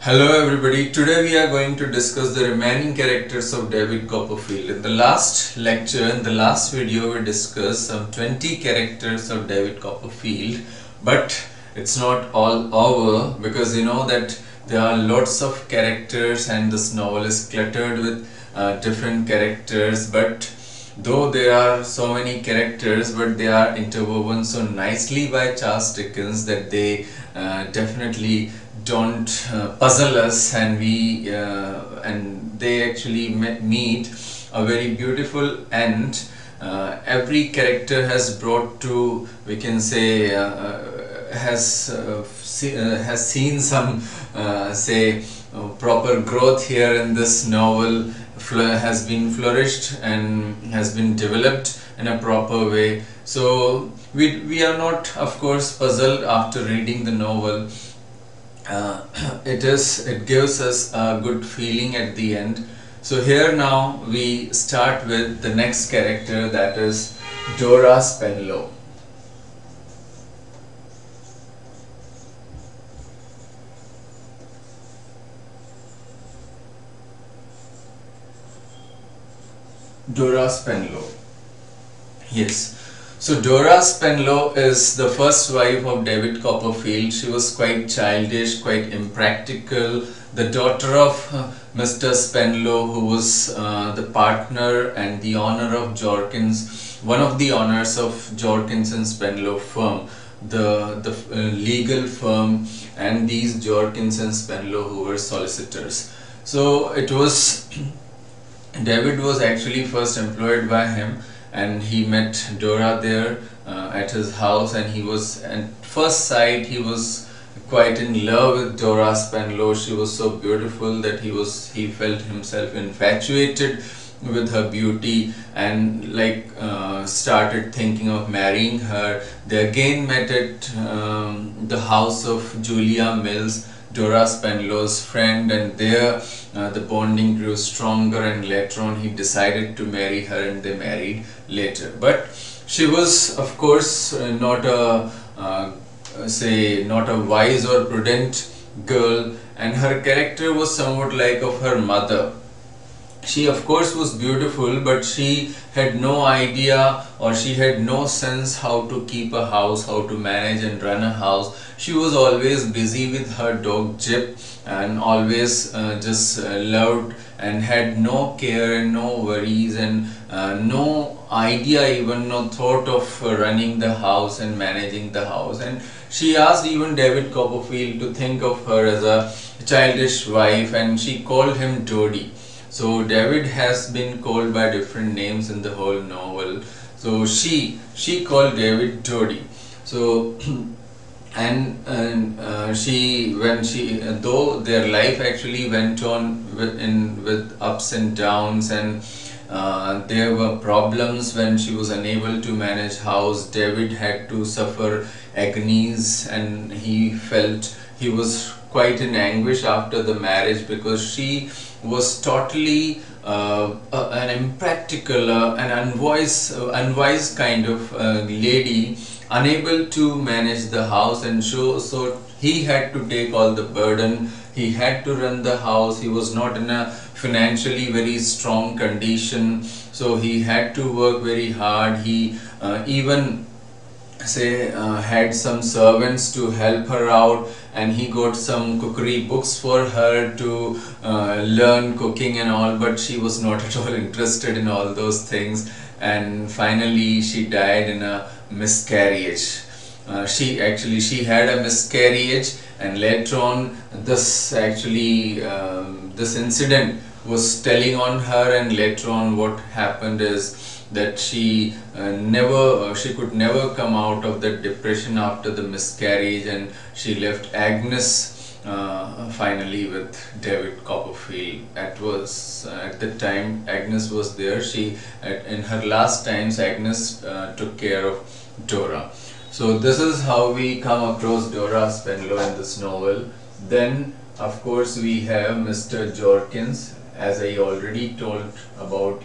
Hello everybody, today we are going to discuss the remaining characters of David Copperfield. In the last lecture, in the last video, we discussed some 20 characters of David Copperfield, but it's not all over because you know that there are lots of characters and this novel is cluttered with different characters, but though there are so many characters, but they are interwoven so nicely by Charles Dickens that they definitely don't puzzle us, and they actually meet a very beautiful end. Every character has brought to, we can say, has seen some proper growth here in this novel, has been flourished and has been developed in a proper way. So we are not, of course, puzzled after reading the novel. It gives us a good feeling at the end. So here now we start with the next character, that is Dora Spenlow. Dora Spenlow. Yes. So Dora Spenlow is the first wife of David Copperfield. She was quite childish, quite impractical, the daughter of Mr. Spenlow, who was the partner and the owner of Jorkins, one of the owners of Jorkins and Spenlow firm, the legal firm, and these Jorkins and Spenlow who were solicitors. So it was David was actually first employed by him, and he met Dora there at his house, and he was, at first sight, he was quite in love with Dora Spenlow. She was so beautiful that he felt himself infatuated with her beauty, and started thinking of marrying her. They again met at the house of Julia Mills, Dora Spenlow's friend, and there the bonding grew stronger, and later on he decided to marry her, and they married later. But she was, of course, not a wise or prudent girl, and her character was somewhat like of her mother. She, of course, was beautiful, but she had no idea, or she had no sense how to keep a house, how to manage and run a house. She was always busy with her dog Jip, and always just loved and had no care and no worries, and no idea, even no thought of running the house and managing the house. And she asked even David Copperfield to think of her as a childish wife, and she called him Dodie. So David has been called by different names in the whole novel. So she called David Dodie. So though their life actually went on with ups and downs, and there were problems when she was unable to manage house. David had to suffer agonies, and he felt he was quite in anguish after the marriage, because she was totally an impractical, an unwise kind of lady, unable to manage the house, and so he had to take all the burden. He had to run the house. He was not in a financially very strong condition, so he had to work very hard. He even had some servants to help her out, and he got some cookery books for her to learn cooking and all, but she was not at all interested in all those things, and finally she died in a miscarriage. She had a miscarriage, and later on this incident was telling on her, and later on what happened is that she could never come out of the depression after the miscarriage, and she left Agnes finally with David Copperfield. At the time Agnes was there. In her last times, Agnes took care of Dora. So this is how we come across Dora Spenlow in this novel. Then, of course, we have Mr. Jorkins, as I already told about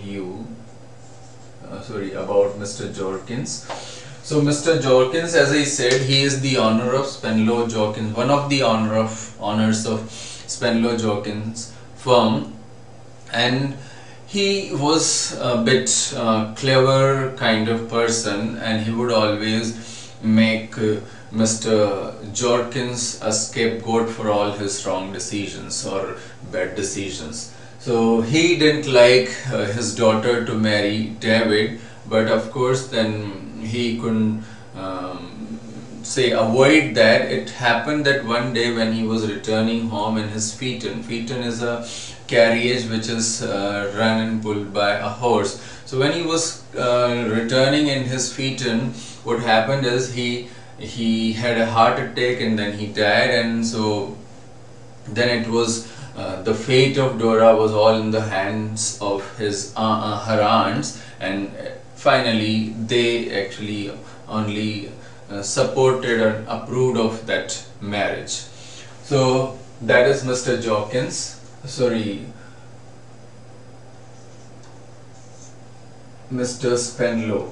Mr. Jorkins. So Mr. Jorkins, as I said, he is the owner of Spenlow Jorkins, one of the owners of Spenlow-Jorkins firm, and he was a bit clever kind of person, and he would always make Mr. Jorkins a scapegoat for all his wrong decisions or bad decisions. So he didn't like his daughter to marry David, but of course then he couldn't say avoid that. It happened that one day when he was returning home in his phaeton. Phaeton is a carriage which is run and pulled by a horse. So when he was returning in his phaeton, what happened is he had a heart attack and then he died, and so then it was the fate of Dora was all in the hands of her aunts, and finally they actually only supported and approved of that marriage. So that is Mr. Mr. Spenlow.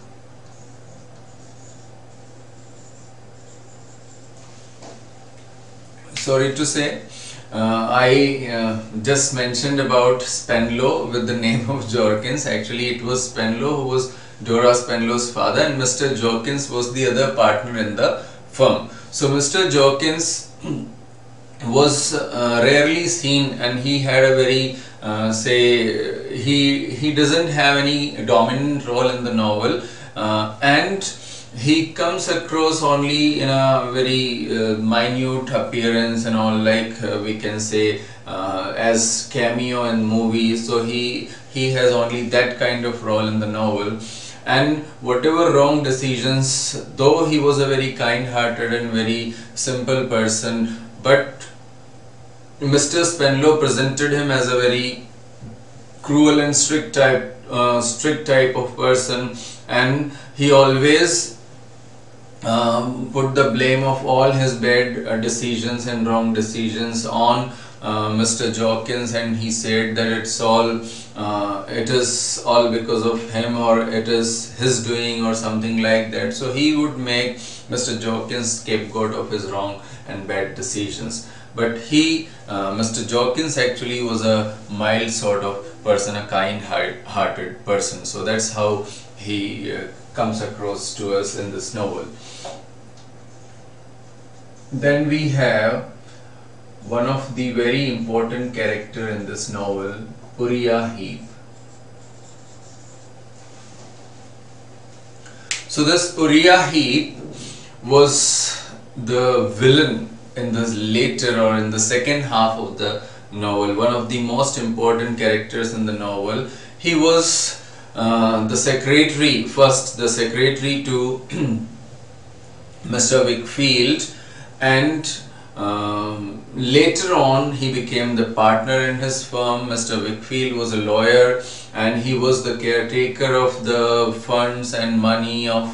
Sorry to say, I just mentioned about Spenlow with the name of Jorkins. Actually it was Spenlow who was Dora Spenlow's father, and Mr. Jorkins was the other partner in the firm. So Mr. Jorkins was rarely seen, and he had a very he doesn't have any dominant role in the novel, and he comes across only in a very minute appearance and all, like we can say as cameo in movies. So he has only that kind of role in the novel, and whatever wrong decisions, though he was a very kind-hearted and very simple person, but Mr. Spenlow presented him as a very cruel and strict type of person, and he always put the blame of all his bad decisions and wrong decisions on Mr. Jorkins, and he said that it is all because of him, or it is his doing or something like that. So he would make Mr. Jorkins scapegoat of his wrong and bad decisions. But Mr. Jorkins actually was a mild sort of person, a kind-hearted person. So that's how he comes across to us in this novel. Then we have one of the very important character in this novel, Uriah Heep. So this Uriah Heep was the villain in the later or in the second half of the novel, one of the most important characters in the novel. He was the secretary to Mr. Wickfield, and later on he became the partner in his firm. Mr. Wickfield was a lawyer, and he was the caretaker of the funds and money of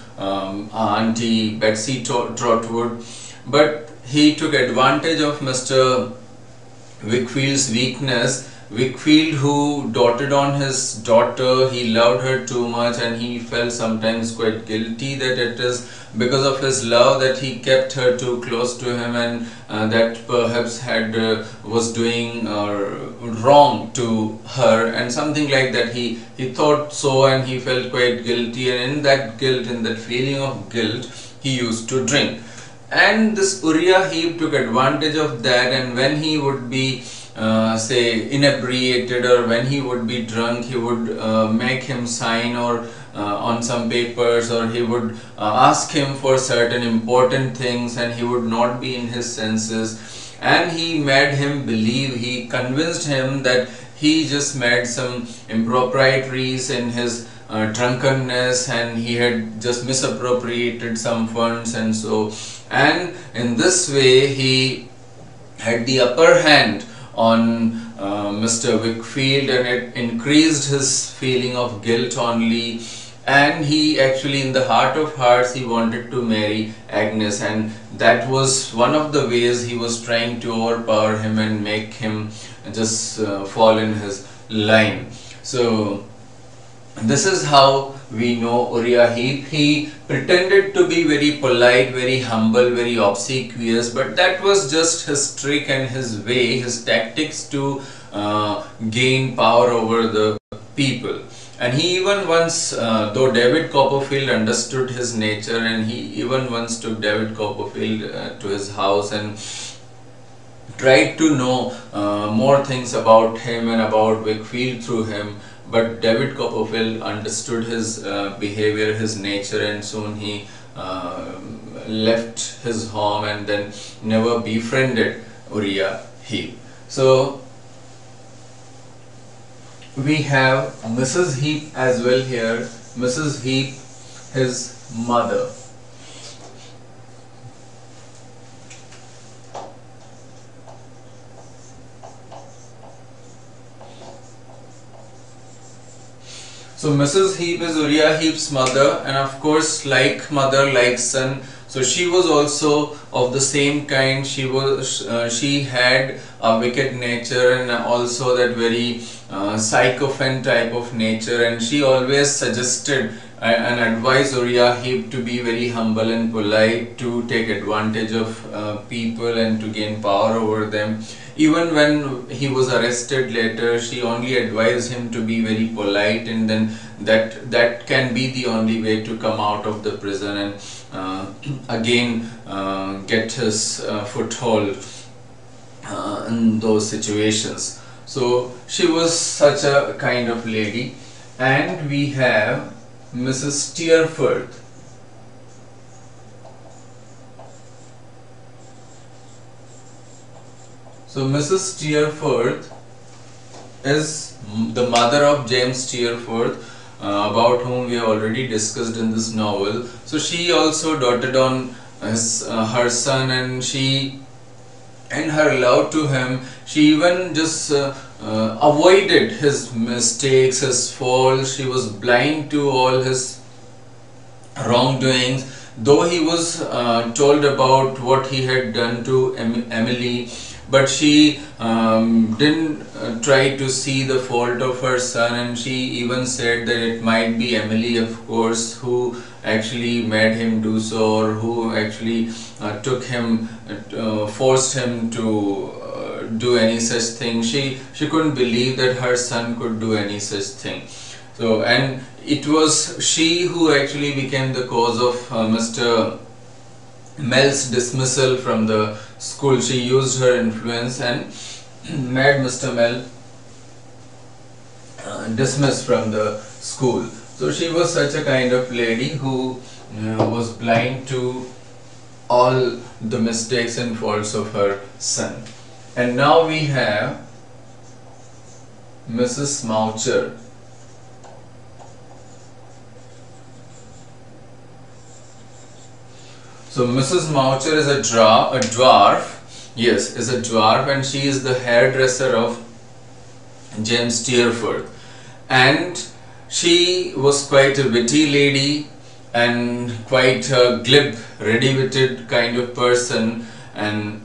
Auntie Betsy Trotwood, but he took advantage of Mr. Wickfield's weakness. Wickfield, who doted on his daughter, he loved her too much, and he felt sometimes quite guilty that it is because of his love that he kept her too close to him, and that perhaps was doing wrong to her, and something like that. He thought so, and he felt quite guilty, and in that feeling of guilt, he used to drink. And this Uriah Heep took advantage of that, and when he would be say inebriated, or when he would be drunk, he would make him sign or on some papers, or he would ask him for certain important things, and he would not be in his senses, and he made him believe, he convinced him that he just made some improprieties in his drunkenness, and he had just misappropriated some funds, and in this way he had the upper hand on Mr. Wickfield, and it increased his feeling of guilt only, and he actually, in the heart of hearts, he wanted to marry Agnes, and that was one of the ways he was trying to overpower him and make him just fall in his line. So This is how we know Uriah Heep. He pretended to be very polite, very humble, very obsequious, but that was just his trick and his way, his tactics to gain power over the people. And he even once, though David Copperfield understood his nature, and he even once took David Copperfield to his house and tried to know more things about him and about Wakefield through him. But David Copperfield understood his behavior, his nature, and soon he left his home and then never befriended Uriah Heep. So we have Mrs. Heep as well here. Mrs. Heep, his mother. So Mrs. Heep is Uriah Heep's mother, and of course, like mother, like son. So she was also of the same kind. She had a wicked nature and also that very sycophant type of nature, and she always suggested and advised Uriah Heep to be very humble and polite, to take advantage of people and to gain power over them. Even when he was arrested later, she only advised him to be very polite, and then that can be the only way to come out of the prison and again get his foothold in those situations. So she was such a kind of lady. And we have Mrs. Steerforth. So Mrs. Steerforth is the mother of James Steerforth, about whom we have already discussed in this novel. So she also doted on her son, and she, in her love to him, she even just avoided his mistakes, his faults. She was blind to all his wrongdoings. Though he was told about what he had done to Emily, but she didn't try to see the fault of her son, and she even said that it might be Emily, of course, who actually made him do so, or who actually took him, forced him to do any such thing. She couldn't believe that her son could do any such thing. So, and it was she who actually became the cause of Mr. Mel's dismissal from the school. She used her influence and made Mr. Mel dismissed from the school. So she was such a kind of lady who was blind to all the mistakes and faults of her son. And now we have Mrs. Moucher. So Mrs. Moucher is a dwarf. Yes, is a dwarf, and she is the hairdresser of James Steerforth. And she was quite a witty lady and quite a glib, ready-witted kind of person, and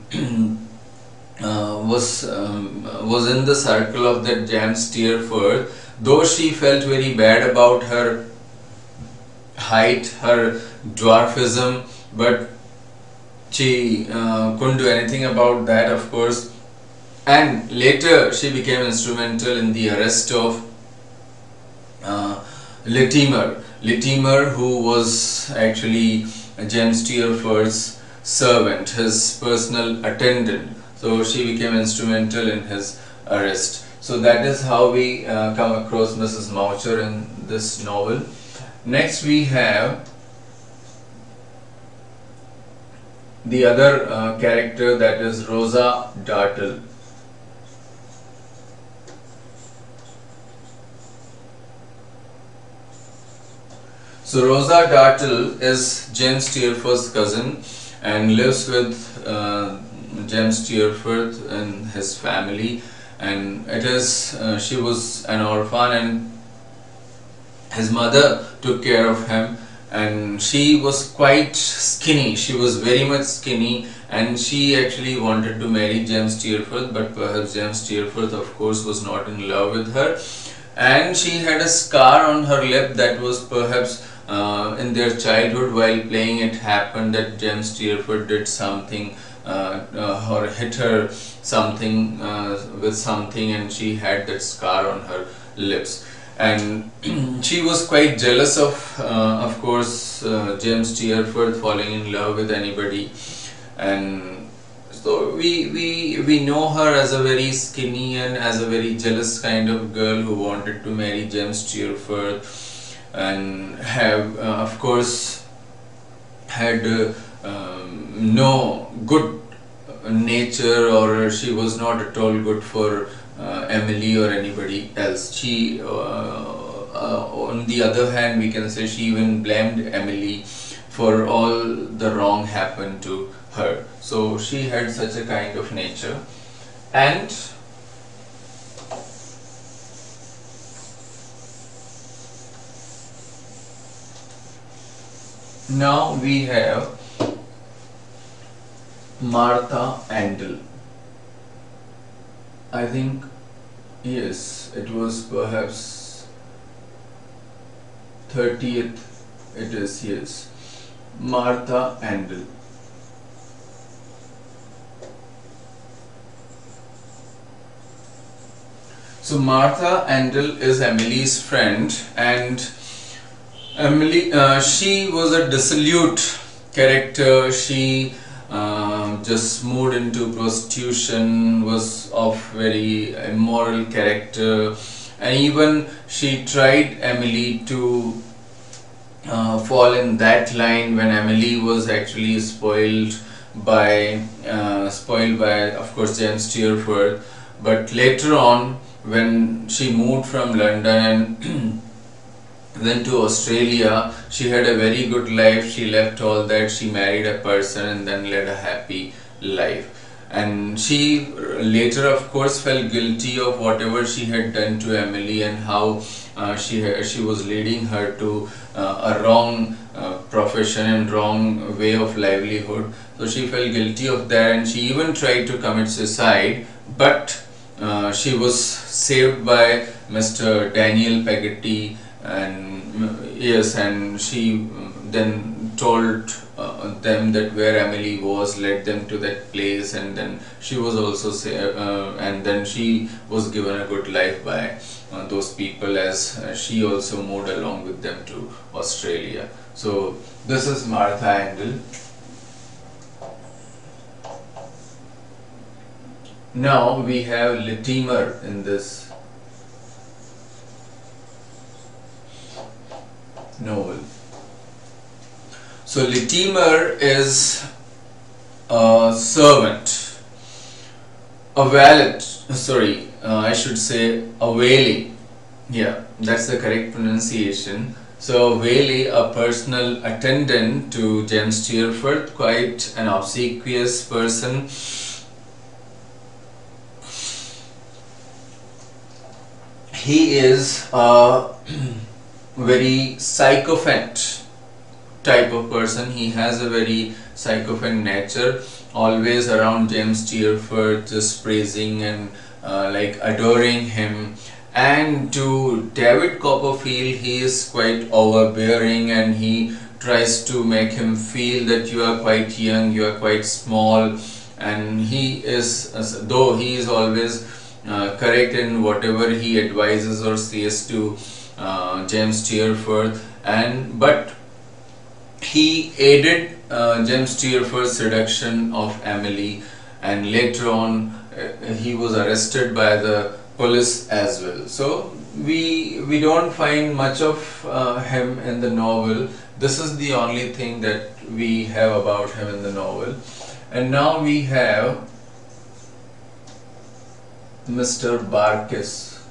was in the circle of that James Steerforth. Though she felt very bad about her height, her dwarfism, but she couldn't do anything about that, of course. And later she became instrumental in the arrest of Latimer, who was actually James Steerforth's servant, his personal attendant. So she became instrumental in his arrest. So that is how we come across Mrs. Moucher in this novel. Next we have the other character, that is Rosa Dartle. So Rosa Dartle is James Steerforth's cousin and lives with James Steerforth and his family, and it is she was an orphan, and his mother took care of him. And she was quite skinny, she was very much skinny, and she actually wanted to marry James Steerforth, but perhaps James Steerforth, of course, was not in love with her. and she had a scar on her lip that was perhaps in their childhood while playing. It happened that James Steerforth did something or hit her something with something, and she had that scar on her lips. And she was quite jealous of course, James Steerforth falling in love with anybody. And so we know her as a very skinny and as a very jealous kind of girl who wanted to marry James Steerforth, and have of course had no good nature, or she was not at all good for Emily or anybody else. She on the other hand, we can say she even blamed Emily for all the wrong happened to her. So she had such a kind of nature. And now we have Martha Andel. I think, yes, it was perhaps 30th, it is, yes, Martha Andel. So Martha Andel is Emily's friend, and Emily, she was a dissolute character. She just moved into prostitution, was of very immoral character, and even she tried Emily to fall in that line when Emily was actually spoiled by of course James Steerforth. But later on, when she moved from London and went to Australia, she had a very good life. She left all that, she married a person and then led a happy life. And she later of course felt guilty of whatever she had done to Emily, and how she was leading her to a wrong profession and wrong way of livelihood. So she felt guilty of that, and she even tried to commit suicide, but she was saved by Mr. Daniel Peggotty. And yes, and she then told them that where Emily was, led them to that place, and then she was also and then she was given a good life by those people, as she also moved along with them to Australia. So this is Martha Andel. Now we have Latimer in this novel. So Latimer is a servant, a valet, sorry, I should say a valet. Yeah, that's the correct pronunciation. So valet, a personal attendant to James Steerforth, quite an obsequious person. He is a very sycophant type of person. He has a very sycophant nature, always around James Steerforth, just praising and like adoring him. And to David Copperfield, he is quite overbearing, and he tries to make him feel that you are quite young, you are quite small, and he is, though he is always correct in whatever he advises or says to James Steerforth, but he aided James Steerforth's seduction of Emily, and later on he was arrested by the police as well. So we don't find much of him in the novel. This is the only thing that we have about him in the novel. And now we have Mr. Barkis.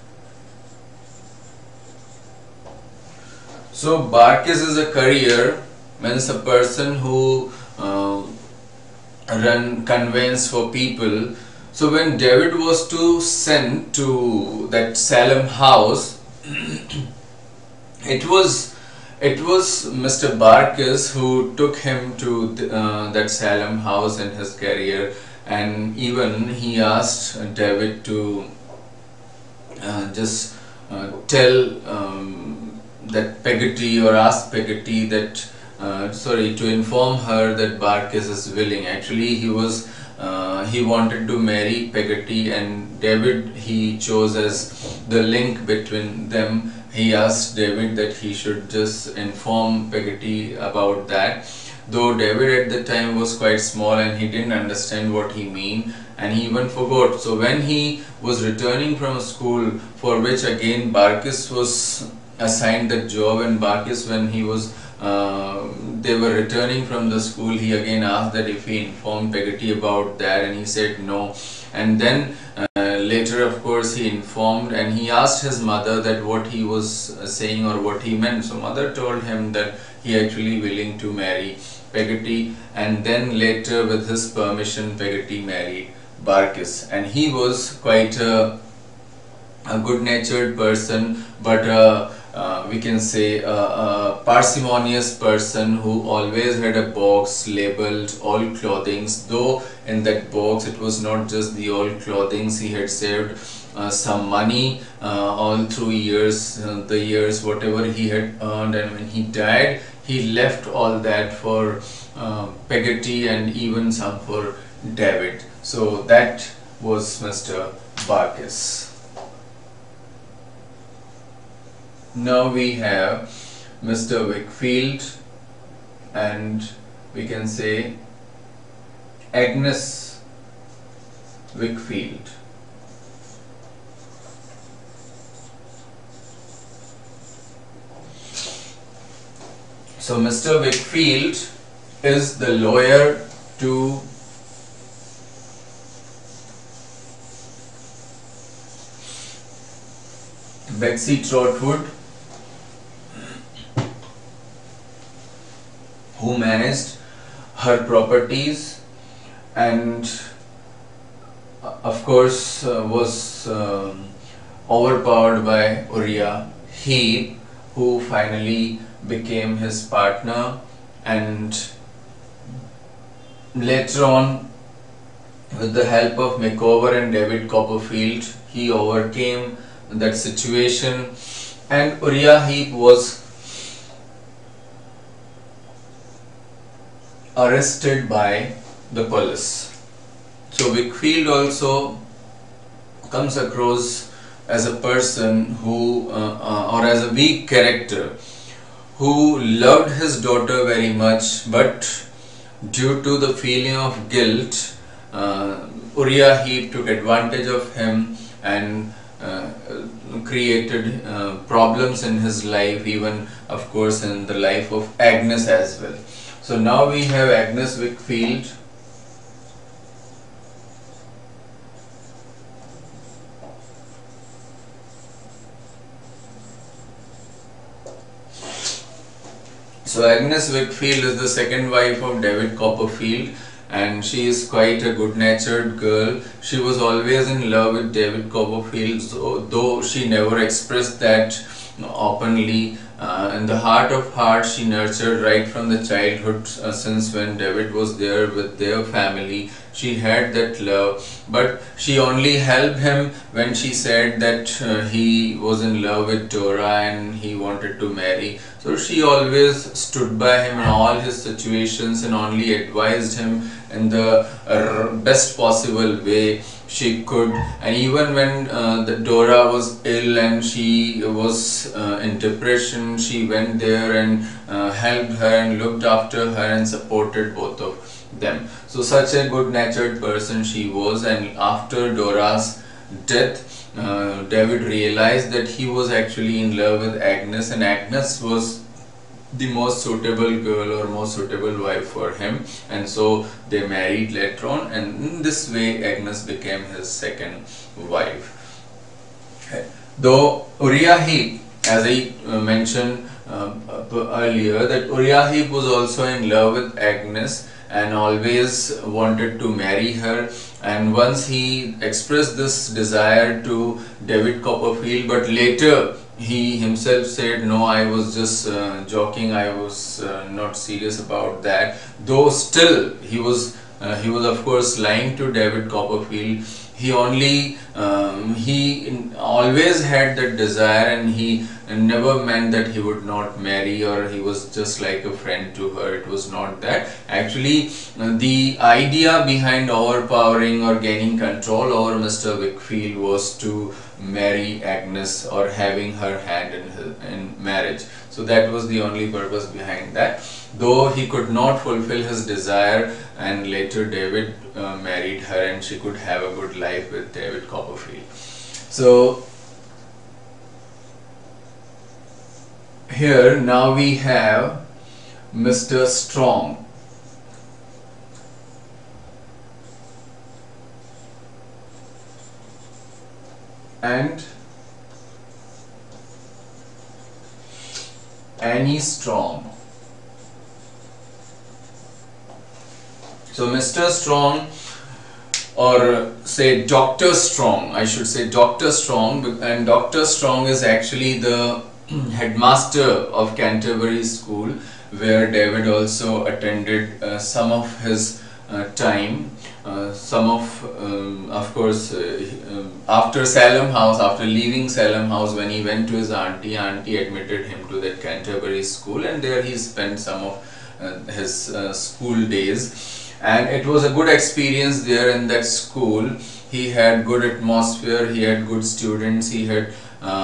So Barkis is a courier, means a person who run conveyance for people. So when David was to send to that Salem house, it was Mr. Barkis who took him to that Salem house in his career, and even he asked David to just tell that Peggotty, or ask Peggotty that to inform her that Barkis is willing. Actually, he wanted to marry Peggotty, and David he chose as the link between them. He asked David that he should just inform Peggotty about that. Though David at the time was quite small and he didn't understand what he mean, and he even forgot. So when he was returning from school, for which again Barkis was assigned the job, and Barkis, when he was they were returning from the school, he again asked that if he informed Peggotty about that, and he said no. And then later, of course, he informed, and he asked his mother that what he was saying or what he meant. So mother told him that he actually willing to marry Peggotty, and then later with his permission Peggotty married Barkis, and he was quite a good-natured person, but we can say a parsimonious person who always had a box labeled all clothings, though in that box it was not just the all clothings. He had saved some money all through years, the years whatever he had earned, and when he died he left all that for Peggotty and even some for David. So that was Mr. Barkis. Now we have Mr. Wickfield, and we can say Agnes Wickfield. So Mr. Wickfield is the lawyer to Betsy Trotwood, who managed her properties, and of course was overpowered by Uriah Heep, who finally became his partner, and later on, with the help of Makeover and David Copperfield, he overcame that situation, and Uriah Heep was arrested by the police. So Wickfield also comes across as a person who or as a weak character, who loved his daughter very much, but due to the feeling of guilt, Uriah Heep took advantage of him and created problems in his life, even of course in the life of Agnes as well. So now we have Agnes Wickfield. So Agnes Wickfield is the second wife of David Copperfield, and she is quite a good-natured girl. She was always in love with David Copperfield, though she never expressed that openly. In the heart of hearts, she nurtured right from the childhood, since when David was there with their family. She had that love, but she only helped him when she said that he was in love with Dora and he wanted to marry. So she always stood by him in all his situations and only advised him in the best possible way she could. And even when the Dora was ill and she was in depression, she went there and helped her and looked after her and supported both of them. So such a good-natured person she was. And after Dora's death, David realized that he was actually in love with Agnes, and Agnes was the most suitable girl or most suitable wife for him, and so they married later on, and in this way Agnes became his second wife. Okay. Though Uriah Heep, as I mentioned earlier, that Uriah Heep was also in love with Agnes and always wanted to marry her, and once he expressed this desire to David Copperfield, but later he himself said, no, I was just joking, I was not serious about that. Though still he was of course lying to David Copperfield. He only he always had that desire, and he never meant that he would not marry or he was just like a friend to her. It was not that. Actually, the idea behind overpowering or gaining control over Mr. Wickfield was to marry Agnes or having her hand in marriage. So that was the only purpose behind that. Though he could not fulfill his desire, and later David married her and she could have a good life with David Copperfield. So here now we have Mr. Strong. And Annie Strong. So Mr. Strong, or say Dr. Strong, I should say Dr. Strong, and Dr. Strong is actually the headmaster of Canterbury School, where David also attended some of his time. Of course, after Salem House, after leaving Salem House, when he went to his auntie admitted him to that Canterbury School, and there he spent some of his school days. And it was a good experience there in that school. He had good atmosphere, he had good students, he had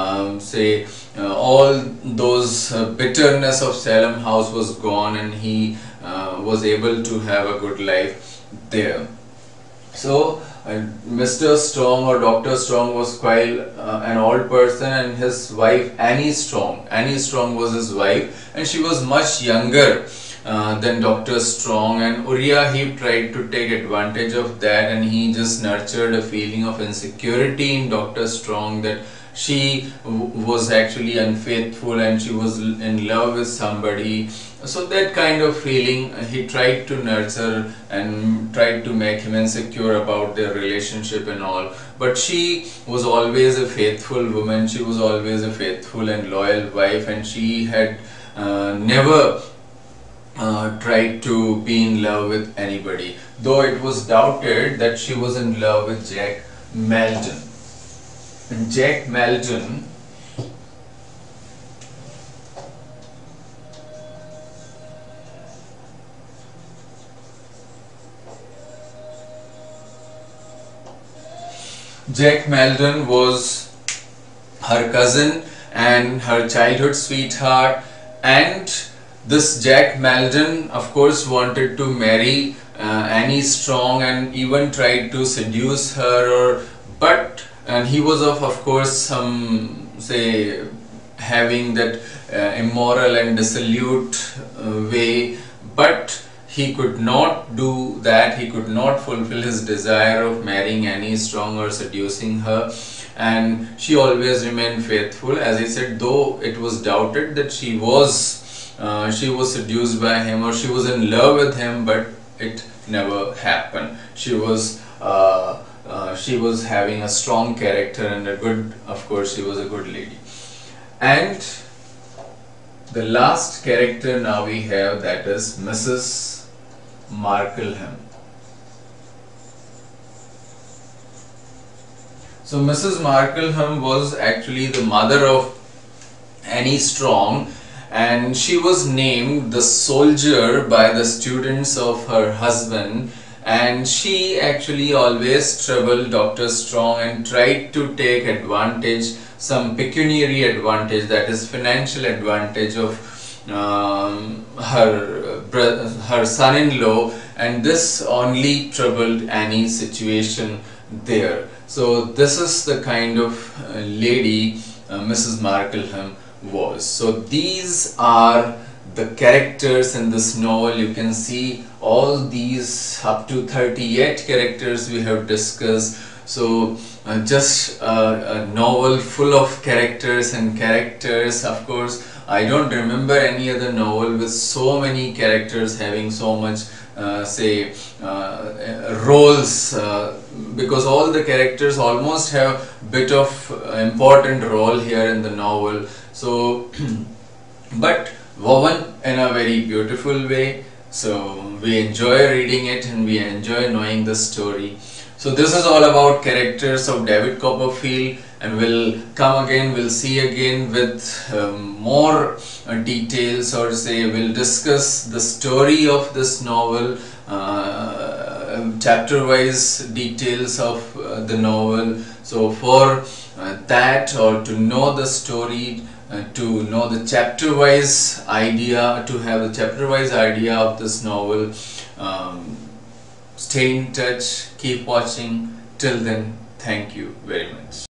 all those bitterness of Salem House was gone, and he was able to have a good life there. So Mr. Strong or Dr. Strong was quite an old person, and his wife Annie Strong was his wife, and she was much younger than Dr. Strong. And Uriah Heep tried to take advantage of that, and he just nurtured a feeling of insecurity in Dr. Strong, that she was actually unfaithful and she was in love with somebody. So that kind of feeling he tried to nurture and tried to make him insecure about their relationship and all. But she was always a faithful woman, she was always a faithful and loyal wife, and she had never tried to be in love with anybody, though it was doubted that she was in love with Jack Maldon. And Jack Maldon was her cousin and her childhood sweetheart, and this Jack Maldon of course wanted to marry Annie Strong and even tried to seduce her, and he was of course some say having that immoral and dissolute way, but he could not do that. He could not fulfill his desire of marrying Annie Strong or seducing her, and she always remained faithful. As I said, though it was doubted that she was seduced by him or she was in love with him, but it never happened. She was having a strong character and of course she was a good lady. And the last character now we have, that is Mrs. Markleham. So Mrs. Markleham was actually the mother of Annie Strong, and she was named the soldier by the students of her husband, and she actually always troubled Dr. Strong and tried to take advantage, some pecuniary advantage, that is financial advantage of her son-in-law, and this only troubled Annie's situation there. So this is the kind of lady Mrs. Markleham was. So these are the characters in this novel. You can see all these up to 38 characters we have discussed. So just a novel full of characters and characters. Of course, I don't remember any other novel with so many characters having so much roles, because all the characters almost have bit of important role here in the novel. So but woven in a very beautiful way, so we enjoy reading it and we enjoy knowing the story. So this is all about characters of David Copperfield, and we'll come again, we'll see again with more details, or say we'll discuss the story of this novel, chapter wise details of the novel. So for that, or to know the story, to know the chapter wise idea, to have the chapter wise idea of this novel, stay in touch, keep watching. Till then, thank you very much.